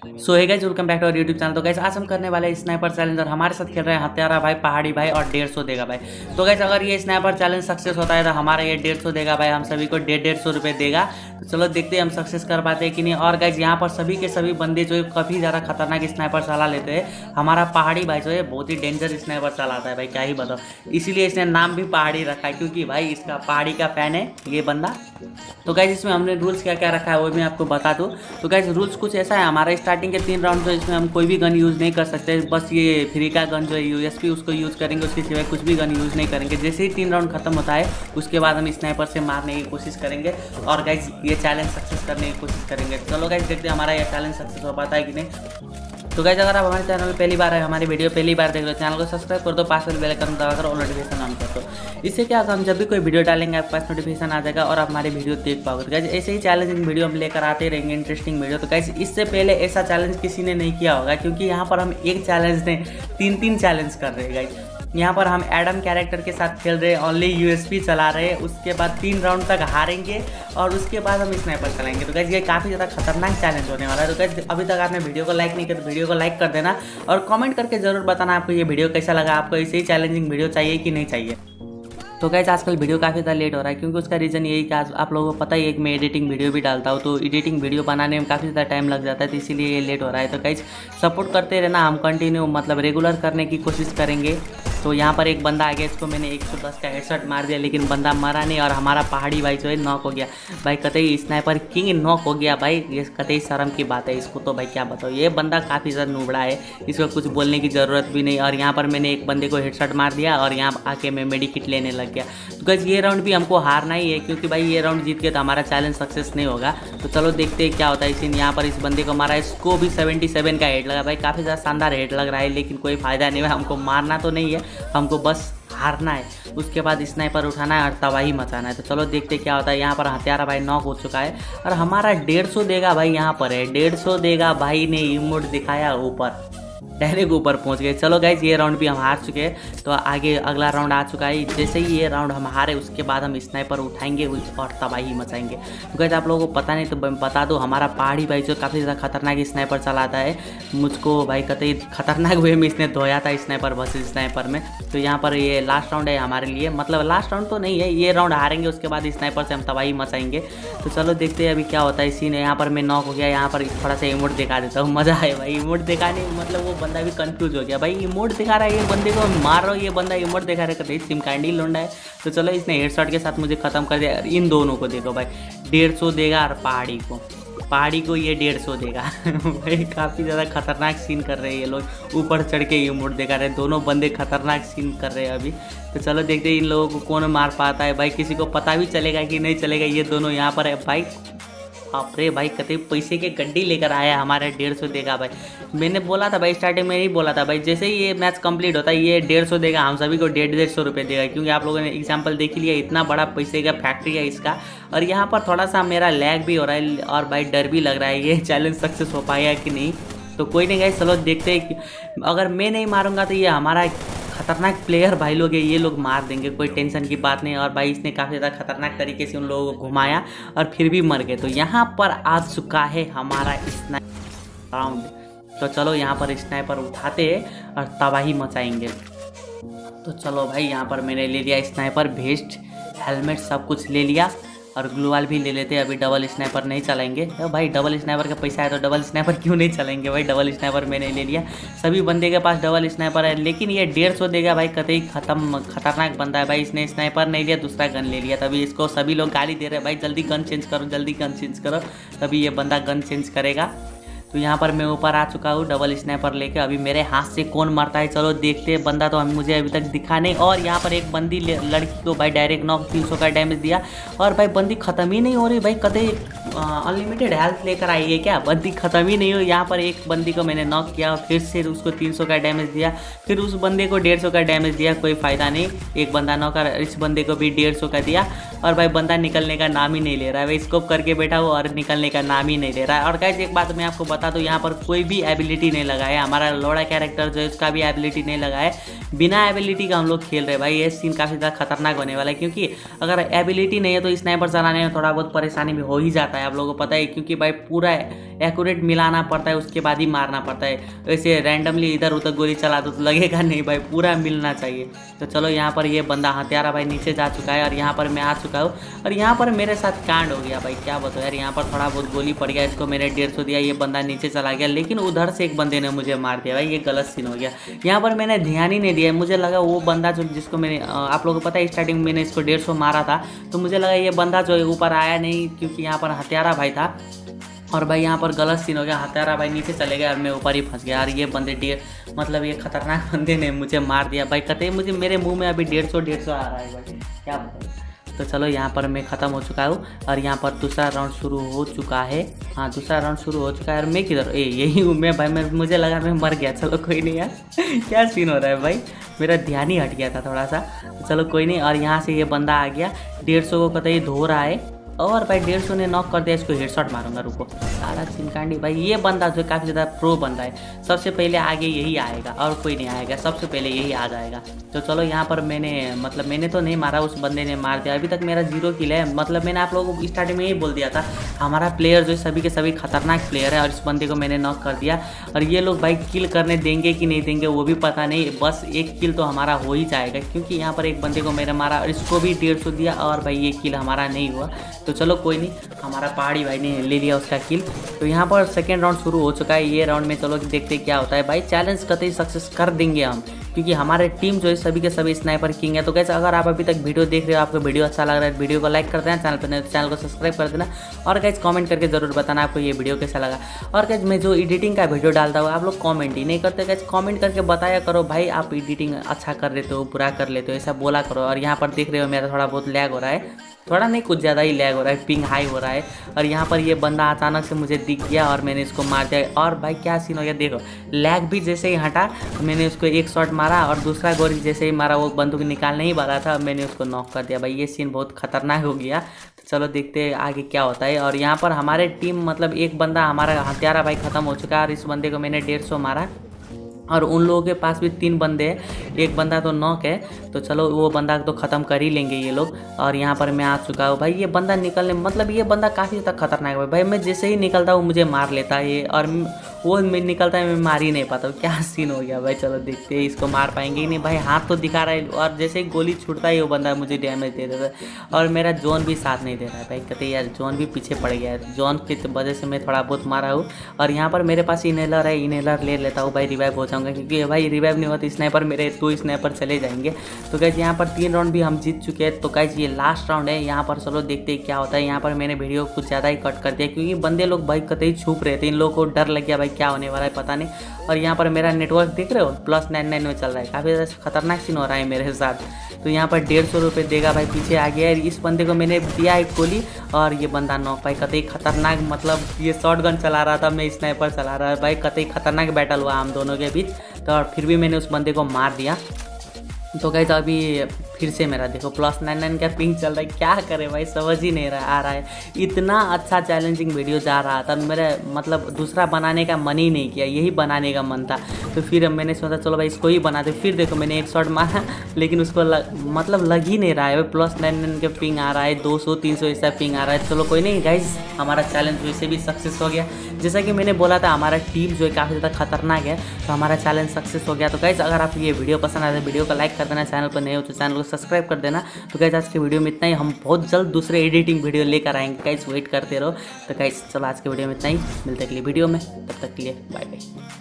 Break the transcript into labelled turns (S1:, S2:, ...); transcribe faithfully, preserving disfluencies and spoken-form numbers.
S1: So hey guys, welcome back to our YouTube channel. तो guys आज हम करने वाले हैं स्नाइपर चैलेंज और हमारे साथ खेल रहे हैं हत्यारा भाई, पहाड़ी भाई और डेढ़ सौ देगा भाई। तो गाइस अगर ये स्नाइपर चैलेंज सक्सेस होता है तो हमारा ये डेढ़ सौ देगा भाई हम सभी को डेढ़ डेढ़ सौ रुपये देगा। तो चलो देखते हैं हम सक्सेस कर पाते हैं कि नहीं। और गाइस यहाँ पर सभी के सभी बंदे जो है काफ़ी ज़्यादा खतरनाक स्नाइपर चला लेते हैं। हमारा पहाड़ी भाई जो है बहुत ही डेंजर स्नाइपर चलाता है भाई, क्या ही बताओ। इसीलिए इसने नाम भी पहाड़ी रखा है क्योंकि भाई इसका पहाड़ी का फैन है ये बंदा। तो गाइस इसमें हमने रूल्स क्या क्या रखा है वो भी आपको बता दूँ। तो गाइस रूल्स कुछ ऐसा है, हमारा स्टार्टिंग के तीन राउंड तो इसमें हम कोई भी गन यूज़ नहीं कर सकते, बस ये फ्री का गन जो है यूएसपी उसको यूज़ करेंगे, उसके सिवाय कुछ भी गन यूज़ नहीं करेंगे। जैसे ही तीन राउंड खत्म होता है उसके बाद हम स्नाइपर से मारने की कोशिश करेंगे और गाइस ये चैलेंज सक्सेस करने की कोशिश करेंगे। चलो गाइस देखते हैं हमारा ये चैलेंज सक्सेस हो पाता है कि नहीं। तो गाइस अगर आप हमारे चैनल में पहली बार है, हमारी वीडियो पहली बार देख रहे हो, चैनल को सब्सक्राइब कर दो, पास वाले बेल आइकन दबाकर और नोटिफिकेशन ऑन कर दो। इससे क्या होगा, हम जब भी कोई वीडियो डालेंगे आपके पास नोटिफिकेशन आ जाएगा और आप हमारी वीडियो देख पाओगे। तो गाइस ऐसे ही चैलेंजिंग वीडियो हम लेकर आते रहेंगे, इंटरेस्टिंग वीडियो। तो गाइस इससे पहले ऐसा चैलेंज किसी ने नहीं किया होगा क्योंकि यहाँ पर हम एक चैलेंज नहीं तीन तीन चैलेंज कर रहे हैं गाइस। यहाँ पर हम एडम कैरेक्टर के साथ खेल रहे हैं, ओनली यूएसपी चला रहे हैं, उसके बाद तीन राउंड तक हारेंगे और उसके बाद हम स्नाइपर चलाएंगे। तो गाइस ये काफ़ी ज़्यादा खतरनाक चैलेंज होने वाला है। तो गाइस अभी तक आपने वीडियो को लाइक नहीं किया तो वीडियो को लाइक कर देना और कमेंट करके ज़रूर बताना आपको ये वीडियो कैसा लगा, आपको ऐसे ही चैलेंजिंग वीडियो चाहिए कि नहीं चाहिए। तो गाइस आजकल वीडियो काफ़ी ज़्यादा लेट हो रहा है क्योंकि उसका रीज़न यही कि आज आप लोगों को पता ही है कि मैं एडिटिंग वीडियो भी डालता हूँ, तो एडिटिंग वीडियो बनाने में काफ़ी ज़्यादा टाइम लग जाता है, तो इसीलिए ये लेट हो रहा है। तो गाइस सपोर्ट करते रहना, हम कंटिन्यू मतलब रेगुलर करने की कोशिश करेंगे। तो यहाँ पर एक बंदा आ गया, इसको मैंने एक सौ दस का हेडशॉट मार दिया लेकिन बंदा मरा नहीं और हमारा पहाड़ी भाई जो है नॉक हो गया भाई। कतई स्नाइपर किंग नॉक हो गया भाई, ये कतई शर्म की बात है इसको। तो भाई क्या बताओ, ये बंदा काफ़ी ज़्यादा नूबड़ा है, इसको कुछ बोलने की ज़रूरत भी नहीं। और यहाँ पर मैंने एक बंदे को हेडशॉट मार दिया और यहाँ आके मैं मेडिकिट लेने लग गया। तो गाइस ये राउंड भी हमको हारना ही है क्योंकि भाई ये राउंड जीत के तो हमारा चैलेंज सक्सेस नहीं होगा। तो चलो देखते हैं क्या होता है। इसी यहाँ पर इस बंदे को मारा, इसको भी सेवेंटी सेवन का हेड लगा भाई, काफ़ी ज़्यादा शानदार हेड लग रहा है लेकिन कोई फ़ायदा नहीं है, हमको मारना तो नहीं है, हमको बस हारना है। उसके बाद स्नाइपर उठाना है और तबाही मचाना है। तो चलो देखते क्या होता है। यहाँ पर हत्यारा भाई नॉक हो चुका है और हमारा डेढ़ सौ देगा भाई यहाँ पर है, डेढ़ सौ देगा भाई ने इमोट दिखाया ऊपर, डायरेक्ट ऊपर पहुंच गए। चलो गाइज ये राउंड भी हम हार चुके हैं, तो आगे अगला राउंड आ चुका है। जैसे ही ये राउंड हम हारे उसके बाद हम स्नाइपर उठाएंगे और तबाही मचाएंगे। तो गाइज आप लोगों को पता नहीं तो बता दो, हमारा पहाड़ी भाई जो काफ़ी ज़्यादा खतरनाक स्नाइपर चलाता है, मुझको भाई कतई खतरनाक वे में इसने धोया था स्नाइपर वर्सेस स्नाइपर में। तो यहाँ पर ये लास्ट राउंड है हमारे लिए, मतलब लास्ट राउंड तो नहीं है, ये राउंड हारेंगे उसके बाद स्नाइपर से हम तबाही मचाएंगे। तो चलो देखते हैं अभी क्या होता है। इसी ने यहाँ पर मैं नॉक हो गया, यहाँ पर थोड़ा सा इमोट दिखा देता हूँ, मज़ा आए भाई इमोट दिखाने, मतलब वो बंदा भी कंफ्यूज हो गया भाई, इमोट दिखा रहा है ये बंदे को मार रहा हूँ, ये बंदा इमोट दिखा रहा है, सिम कैंडी लोंडा है। तो चलो इसने हेडशॉट के साथ मुझे खत्म कर दिया। इन दोनों को देखो भाई, डेढ़ सौ देगा और पहाड़ी को पहाड़ी को ये डेढ़ सौ देगा भाई काफ़ी ज़्यादा खतरनाक सीन कर रहे हैं ये लोग, ऊपर चढ़ के इमोट दिखा रहे हैं, दोनों बंदे खतरनाक सीन कर रहे हैं अभी। तो चलो देखते हैं इन लोगों को कौन मार पाता है भाई, किसी को पता भी चलेगा कि नहीं चलेगा। ये दोनों यहाँ पर है भाई, बाप रे भाई कतई पैसे के गड्डी लेकर आया हमारे, डेढ़ सौ देगा भाई। मैंने बोला था भाई, स्टार्टिंग में ही बोला था भाई, जैसे ही ये मैच कंप्लीट होता है ये डेढ़ सौ देगा, हम सभी को डेढ़ डेढ़ सौ रुपये देगा क्योंकि आप लोगों ने एग्जांपल देख लिया, इतना बड़ा पैसे का फैक्ट्री है इसका। और यहाँ पर थोड़ा सा मेरा लैग भी हो रहा है और भाई डर भी लग रहा है ये चैलेंज सक्सेस हो पाएगा कि नहीं। तो कोई नहीं गाइस, चलो देखते हैं कि अगर मैं नहीं मारूंगा तो ये हमारा खतरनाक प्लेयर भाई लोग है, ये लोग मार देंगे, कोई टेंशन की बात नहीं। और भाई इसने काफ़ी ज़्यादा खतरनाक तरीके से उन लोगों को घुमाया और फिर भी मर गए। तो यहाँ पर आ चुका है हमारा स्नाइपर राउंड। तो चलो यहाँ पर स्नाइपर उठाते हैं और तबाही मचाएंगे। तो चलो भाई यहाँ पर मैंने ले लिया स्नाइपर, वेस्ट, हेलमेट सब कुछ ले लिया और ग्लूवाल भी ले लेते हैं। अभी डबल स्नाइपर नहीं चलाएंगे तो भाई, डबल स्नाइपर का पैसा है तो डबल स्नाइपर क्यों नहीं चलाएंगे भाई। डबल स्नाइपर मैंने ले लिया, सभी बंदे के पास डबल स्नाइपर है लेकिन ये डेढ़ सौ देगा भाई, कतई खत्म खतरनाक बंदा है भाई। इसने स्नाइपर नहीं लिया, दूसरा गन ले लिया, तभी इसको सभी लोग गाली दे रहे हैं भाई, जल्दी गन चेंज करो, जल्दी गन चेंज करो, तभी ये बंदा गन चेंज करेगा। तो यहाँ पर मैं ऊपर आ चुका हूँ डबल स्नाइपर लेके, अभी मेरे हाथ से कौन मारता है चलो देखते हैं। बंदा तो हम मुझे अभी तक दिखा नहीं और यहाँ पर एक बंदी लड़की को भाई डायरेक्ट नॉक तीन सौ का डैमेज दिया और भाई बंदी ख़त्म ही नहीं हो रही भाई, कतई अनलिमिटेड हेल्थ लेकर आई है क्या, बंदी ख़त्म ही नहीं हो। यहाँ पर एक बंदी को मैंने नॉक किया और फिर से उसको तीन सौ का डैमेज दिया, फिर उस बंदे को डेढ़ सौ का डैमेज दिया, कोई फ़ायदा नहीं। एक बंदा नॉक कर, इस बंदे को भी डेढ़ सौ का दिया और भाई बंदा निकलने का नाम ही नहीं ले रहा है भाई, स्कोप करके बैठा हुआ और निकलने का नाम ही नहीं ले रहा है। और गाइस एक बात मैं आपको बता दूं, यहाँ पर कोई भी एबिलिटी नहीं लगा है, हमारा लोड़ा कैरेक्टर जो है उसका भी एबिलिटी नहीं लगा है बिना एबिलिटी का हम लोग खेल रहे हैं भाई। ये सीन काफ़ी ज़्यादा खतरनाक होने वाला है, क्योंकि अगर एबिलिटी नहीं है तो स्नाइपर चलाने में थोड़ा बहुत परेशानी भी हो ही जाता है, आप लोगों को पता है, क्योंकि भाई पूरा एक्यूरेट मिलाना पड़ता है, उसके बाद ही मारना पड़ता है। वैसे रैंडमली इधर उधर गोली चला दो तो लगेगा नहीं भाई, पूरा मिलना चाहिए। तो चलो यहाँ पर ये बंदा हत्यारा भाई नीचे जा चुका है और यहाँ पर मैं आ चुका हूँ और यहाँ पर मेरे साथ कांड हो गया भाई, क्या बताओ यार। यहाँ पर थोड़ा बहुत गोली पड़ गया, इसको मैंने डेढ़ सौ दिया, ये बंदा नीचे चला गया, लेकिन उधर से एक बंदे ने मुझे मार दिया भाई, ये गलत सीन हो गया। यहाँ पर मैंने ध्यान ही नहीं दिया, मुझे लगा वो बंदा जो जिसको मैंने, आप लोगों को पता है स्टार्टिंग में मैंने इसको डेढ़ सौ मारा था, तो मुझे लगा ये बंदा जो है ऊपर आया नहीं, क्योंकि यहाँ पर हत्यारा भाई था। और भाई यहाँ पर गलत सीन हो गया, हत्यारा भाई नीचे चले गए और मैं ऊपर ही फंस गया यार। ये बंदे डेढ़ मतलब ये खतरनाक बंदे ने मुझे मार दिया भाई, कहते मुझे मेरे मुंह में अभी डेढ़ सौ डेढ़ सौ आ रहा है भाई, क्या बताऊँ। तो चलो यहाँ पर मैं ख़त्म हो चुका हूँ और यहाँ पर दूसरा राउंड शुरू हो चुका है। हाँ दूसरा राउंड शुरू हो चुका है और मैं किधर, ए यही हूँ मैं भाई, मैं मुझे लगा मैं मर गया। चलो कोई नहीं यार क्या सीन हो रहा है भाई, मेरा ध्यान ही हट गया था थोड़ा सा। चलो कोई नहीं। और यहाँ से ये बंदा आ गया, डेढ़ सौ को कतई धो रहा है और भाई डेढ़ सौ ने नॉक कर दिया, इसको हेडशॉट मारूंगा, रुको। सारा सिनकांडी भाई, ये बंदा जो काफ़ी ज़्यादा प्रो बंदा है, सबसे पहले आगे यही आएगा और कोई नहीं आएगा, सबसे पहले यही आ जाएगा। तो चलो यहाँ पर मैंने मतलब मैंने तो नहीं मारा, उस बंदे ने मार दिया। अभी तक मेरा जीरो किल है, मतलब मैंने आप लोगों को स्टार्टिंग में यही बोल दिया था, हमारा प्लेयर जो सभी के सभी खतरनाक प्लेयर है और इस बंदे को मैंने नॉक कर दिया। और ये लोग भाई किल करने देंगे कि नहीं देंगे वो भी पता नहीं, बस एक किल तो हमारा हो ही जाएगा, क्योंकि यहाँ पर एक बंदे को मैंने मारा और इसको भी डेढ़ सौ दिया और भाई ये किल हमारा नहीं हुआ। तो चलो कोई नहीं, हमारा पहाड़ी भाई ने ले लिया उसका किल। तो यहाँ पर सेकेंड राउंड शुरू हो चुका है, ये राउंड में चलो देखते क्या होता है भाई। चैलेंज कतई सक्सेस कर देंगे हम, क्योंकि हमारे टीम जो है सभी के सभी स्नाइपर किंग है। तो कैसे अगर आप अभी तक वीडियो देख रहे हो, आपको वीडियो अच्छा लग रहा है, वीडियो को लाइक कर देना, चैनल पर नहीं तो चैनल को सब्सक्राइब कर देना और गाइस कमेंट करके जरूर बताना आपको ये वीडियो कैसा लगा। और गाइस मैं जो एडिटिंग का वीडियो डालता हूँ आप लोग कमेंट ही नहीं करते, गाइस कमेंट करके बताया करो भाई आप एडिटिंग अच्छा कर लेते हो, पूरा कर लेते हो, ऐसा बोला करो। और यहाँ पर देख रहे हो मेरा थोड़ा बहुत लैग हो रहा है, थोड़ा नहीं कुछ ज़्यादा ही लैग हो रहा है, पिंग हाई हो रहा है। और यहाँ पर ये बंदा अचानक से मुझे दिख गया और मैंने इसको मार दिया। और भाई क्या सीन हो गया देखो, लैग भी जैसे ही हटा मैंने उसको एक शॉट मारा और दूसरा गोली जैसे ही मारा, वो बंदूक निकालने ही वाला था, मैंने उसको नॉक कर दिया भाई। ये सीन बहुत खतरनाक हो गया। तो चलो देखते हैं आगे क्या होता है। और यहाँ पर हमारे टीम मतलब एक बंदा हमारा हत्यारा भाई ख़त्म हो चुका है और इस बंदे को मैंने डेढ़ सौ मारा और उन लोगों के पास भी तीन बंदे हैं, एक बंदा तो नॉक है। तो चलो वो बंदा तो ख़त्म कर ही लेंगे ये लोग। और यहाँ पर मैं आ चुका हूँ भाई, ये बंदा निकलने मतलब ये बंदा काफ़ी ज़्यादा खतरनाक है भाई। मैं जैसे ही निकलता हूँ मुझे मार लेता है ये, और वो मैं निकलता है मैं मार ही नहीं पाता हूँ, क्या सीन हो गया भाई। चलो देखते हैं इसको मार पाएंगे ही नहीं भाई, हाथ तो दिखा रहा है और जैसे ही गोली छूटता है वो बंदा मुझे डैमेज दे देता है। और मेरा जोन भी साथ नहीं दे रहा है भाई, कहते यार जोन भी पीछे पड़ गया है, जोन की वजह से मैं थोड़ा बहुत मारा हूँ। और यहाँ पर मेरे पास इनहेलर है, इनहेलर ले लेता हूँ भाई, रिवाइव हो जाऊँगा, क्योंकि भाई रिवाइव नहीं होता स्नाइपर मेरे दो स्नाइपर चले जाएंगे। तो गाइस यहाँ पर तीन राउंड भी हम जीत चुके हैं। तो गाइस ये लास्ट राउंड है, यहाँ पर चलो देखते हैं क्या होता है। यहाँ पर मैंने वीडियो कुछ ज़्यादा ही कट कर दिया, क्योंकि बंदे लोग भाई कतई छुप रहे थे, इन लोगों को डर लग गया भाई क्या होने वाला है पता नहीं। और यहाँ पर मेरा नेटवर्क देख रहे हो प्लस नाइन नाइन में चल रहा है, काफ़ी ज़्यादा खतरनाक सीन हो रहा है मेरे साथ। तो यहाँ पर डेढ़ सौ रुपये देगा भाई, पीछे आ गया है। इस बंदे को मैंने दिया एक गोली और ये बंदा नॉक भाई, कतई खतरनाक, मतलब ये शॉट गन चला रहा था, मैं स्नाइपर चला रहा भाई, कतई खतरनाक बैटल हुआ हम दोनों के बीच। तो फिर भी मैंने उस बंदे को मार दिया। तो गाइस अभी फिर से मेरा देखो प्लस नाइन नाइन का पिंग चल रहा है, क्या करे भाई समझ ही नहीं रहा आ रहा है। इतना अच्छा चैलेंजिंग वीडियो जा रहा था, मेरा मतलब दूसरा बनाने का मन ही नहीं किया, यही बनाने का मन था। तो फिर मैंने सोचा चलो भाई इसको ही बनाते। फिर देखो मैंने एक शॉट मारा लेकिन उसको लग, मतलब लग ही नहीं रहा है, प्लस नाइन नाइन का पिंग आ रहा है, दो सौ तीन सौ ऐसा पिंग आ रहा है। चलो कोई नहीं गाइस, हमारा चैलेंज वैसे भी सक्सेस हो गया। जैसा कि मैंने बोला था हमारा टीम जो है काफ़ी ज़्यादा खतरनाक है, तो हमारा चैलेंज सक्सेस हो गया। तो गाइस अगर आपको ये वीडियो पसंद आए तो वीडियो को लाइक कर देना, चैनल पर नए हो तो चैनल को सब्सक्राइब कर देना। तो गाइस आज के वीडियो में इतना ही, हम बहुत जल्द दूसरे एडिटिंग वीडियो लेकर आएंगे गाइस, वेट करते रहो। तो गाइस चलो आज के वीडियो में इतना ही, मिलते अगली वीडियो में, तब तक के लिए बाय बाय।